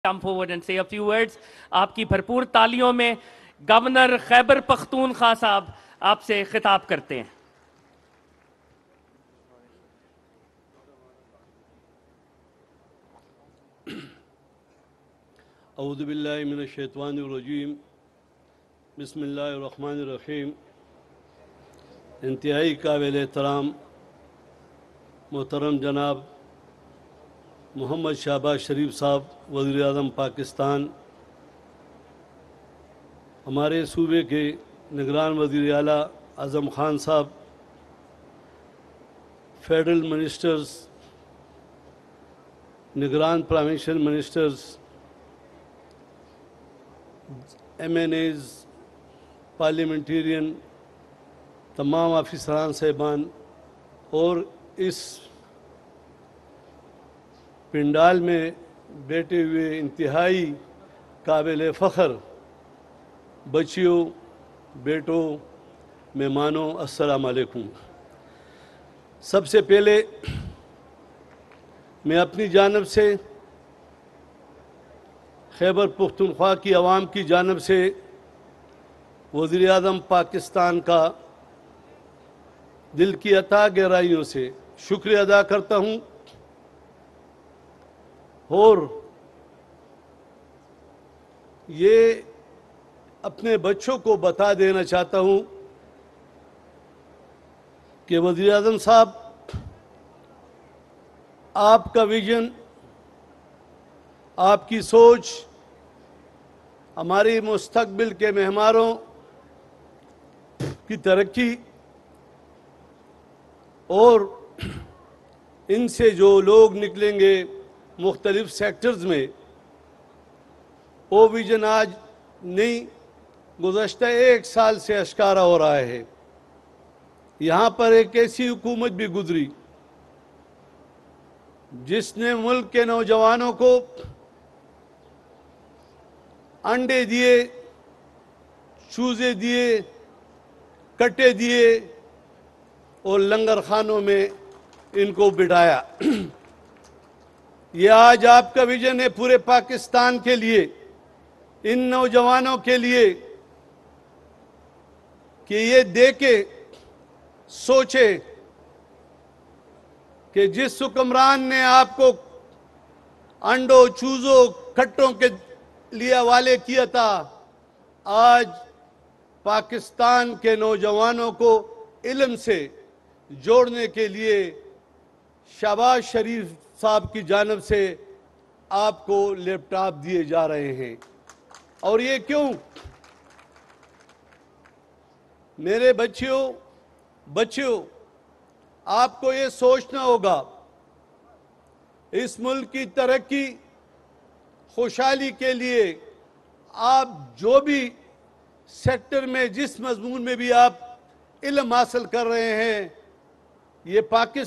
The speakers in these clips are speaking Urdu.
come forward and say a few words. آپ کی بھرپور تالیوں میں گورنر خیبر پختونخوا صاحب آپ سے خطاب کرتے ہیں. اعوذ باللہ من الشیطان الرجیم. بسم اللہ الرحمن الرحیم. انتہائی قابل احترام محترم جناب محمد شہباز شریف صاحب وزیر اعظم پاکستان، ہمارے صوبے کے نگران وزیر اعلیٰ اعظم خان صاحب، فیڈرل منسٹرز، نگران provincial ministers, M N As, parliamentarian, تمام آفیسران صاحبان اور اس پنڈال میں بیٹھے ہوئے انتہائی قابل فخر بچیوں، بیٹوں، مہمانوں، السلام علیکم. سب سے پہلے میں اپنی جانب سے خیبر پختونخوا کی عوام کی جانب سے وزیر اعظم پاکستان کا دل کی اتھاہ گہرائیوں سے شکریہ ادا کرتا ہوں اور یہ اپنے بچوں کو بتا دینا چاہتا ہوں کہ وزیر اعظم صاحب، آپ کا ویژن، آپ کی سوچ ہماری مستقبل کے معماروں کی ترقی اور ان سے جو لوگ نکلیں گے مختلف سیکٹرز میں، وہ ویژن آج نہیں، گزشتہ 1 سال سے اشکارا ہو رہا ہے. یہاں پر ایک ایسی حکومت بھی گزری جس نے ملک کے نوجوانوں کو انڈے دیے، چوزے دیے، کٹے دیے اور لنگر خانوں میں ان کو بٹھایا. یہ آج آپ کا ویژن ہے پورے پاکستان کے لیے، ان نوجوانوں کے لیے، کہ یہ دیکھے، سوچے کہ جس حکمران نے آپ کو انڈوں، چوزوں، کھٹوں کے لیے حوالے کیا تھا، آج پاکستان کے نوجوانوں کو علم سے جوڑنے کے لیے شہباز شریف صاحب کی جانب سے آپ کو لیپ ٹاپ دیے جا رہے ہیں. اور یہ کیوں؟ میرے بچیوں، آپ کو یہ سوچنا ہوگا، اس ملک کی ترقی، خوشحالی کے لیے آپ جو بھی سیکٹر میں، جس مضمون میں بھی آپ علم حاصل کر رہے ہیں، یہ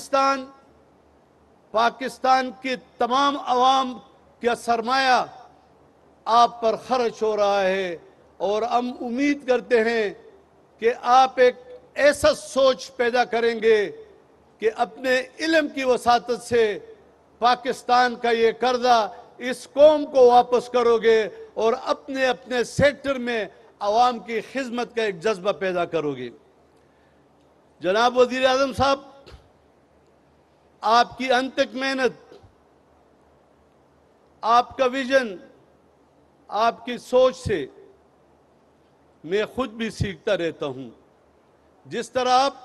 پاکستان کی تمام عوام کا سرمایہ آپ پر خرچ ہو رہا ہے. اور ہم امید کرتے ہیں کہ آپ ایک ایسا سوچ پیدا کریں گے کہ اپنے علم کی وساطت سے پاکستان کا یہ قرضہ اس قوم کو واپس کرو گے اور اپنے سیکٹر میں عوام کی خدمت کا ایک جذبہ پیدا کرو گے. جناب وزیر اعظم صاحب، آپ کی انتھک محنت، آپ کا ویژن، آپ کی سوچ سے میں خود بھی سیکھتا رہتا ہوں. جس طرح آپ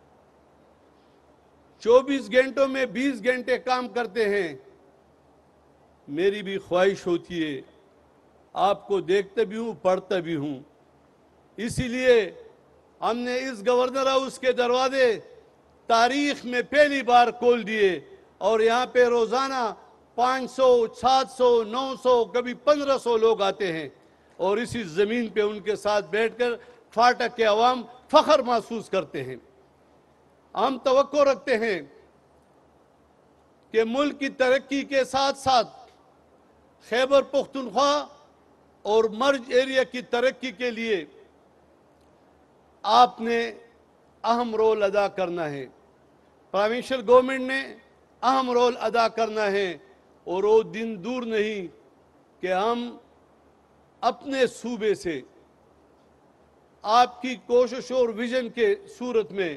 24 گھنٹوں میں 20 گھنٹے کام کرتے ہیں، میری بھی خواہش ہوتی ہے، آپ کو دیکھتا بھی ہوں، پڑھتا بھی ہوں. اسی لیے ہم نے اس گورنر ہاؤس کے دروازے تاریخ میں پہلی بار کھول دیے اور یہاں پہ روزانہ 500، 700، 900، کبھی 1500 لوگ آتے ہیں اور اسی زمین پہ ان کے ساتھ بیٹھ کر فاٹک کے عوام فخر محسوس کرتے ہیں. ہم توقع رکھتے ہیں کہ ملک کی ترقی کے ساتھ ساتھ خیبر پختونخوا اور مرج ایریا کی ترقی کے لیے آپ نے اہم رول ادا کرنا ہے. پروونشل گورنمنٹ نے اہم رول ادا کرنا ہے اور وہ دن دور نہیں کہ ہم اپنے صوبے سے آپ کی کوشش اور ویژن کے صورت میں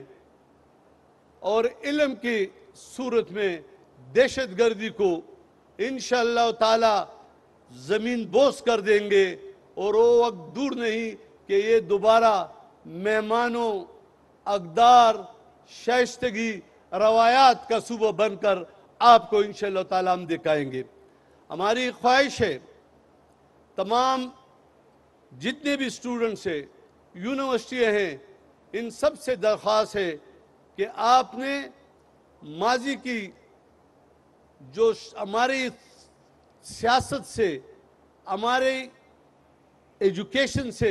اور علم کی صورت میں دہشت گردی کو انشاءاللہ تعالی زمین بوس کر دیں گے، اور وہ وقت دور نہیں کہ یہ دوبارہ مہمانوں، اقدار، شائستگی، روایات کا صوبہ بن کر آپ کو انشاءاللہ تعالی ہم دکھائیں گے۔ ہماری خواہش ہے تمام جتنے بھی اسٹوڈنٹس ہیں، یونیورسٹیاں ہیں، ان سب سے درخواست ہے کہ آپ نے ماضی کی جو ہماری سیاست سے، ہمارے ایجوکیشن سے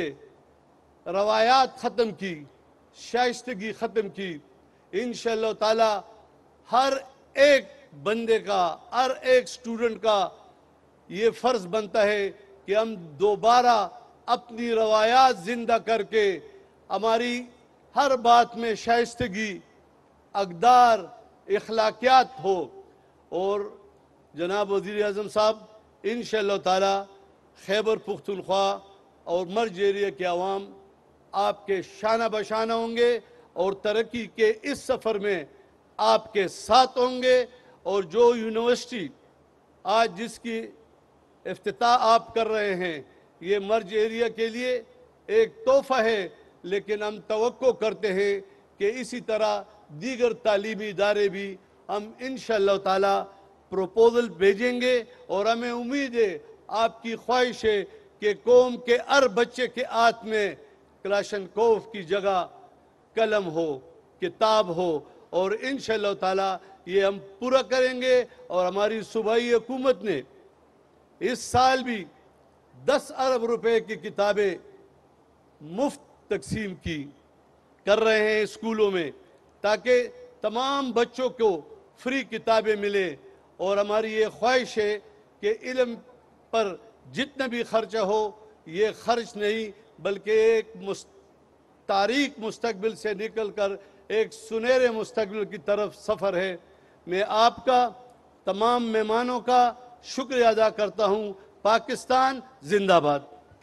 روایات ختم کی، شائستگی ختم کی، انشاءاللہ تعالی ہر ایک بندے کا، ہر ایک اسٹوڈنٹ کا یہ فرض بنتا ہے کہ ہم دوبارہ اپنی روایات زندہ کر کے ہماری ہر بات میں شائستگی، اقدار، اخلاقیات ہو۔ اور جناب وزیر اعظم صاحب، انشاءاللہ تعالی خیبر پختونخوا اور مرج ایریا کے عوام آپ کے شانہ بشانہ ہوں گے، اور ترقی کے اس سفر میں آپ کے ساتھ ہوں گے۔ اور جو یونیورسٹی آج جس کی افتتاح آپ کر رہے ہیں، یہ مرج ایریا کے لیے ایک تحفہ ہے، لیکن ہم توقع کرتے ہیں کہ اسی طرح دیگر تعلیمی ادارے بھی ہم انشاءاللہ تعالی پروپوزل بھیجیں گے، اور ہمیں امید ہے، آپ کی خواہش ہے کہ قوم کے ہر بچے کے ہاتھ میں کلاشنکوف کی جگہ قلم ہو، کتاب ہو، اور انشاءاللہ تعالی یہ ہم پورا کریں گے۔ اور ہماری صوبائی حکومت نے اس سال بھی 10 ارب روپے کی کتابیں مفت تقسیم کر رہے ہیں اسکولوں میں، تاکہ تمام بچوں کو فری کتابیں ملیں۔ اور ہماری یہ خواہش ہے کہ علم پر جتنا بھی خرچہ ہو، یہ خرچ نہیں بلکہ ایک تاریک مستقبل سے نکل کر ایک سنہرے مستقبل کی طرف سفر ہے۔ میں آپ کا، تمام مہمانوں کا شکریہ ادا کرتا ہوں۔ پاکستان زندہ باد۔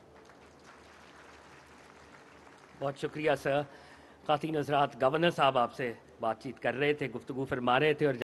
بہت شکریہ سر۔ خواتین حضرات، گورنر صاحب آپ سے بات چیت کر رہے تھے، گفتگو فرما رہے تھے، اور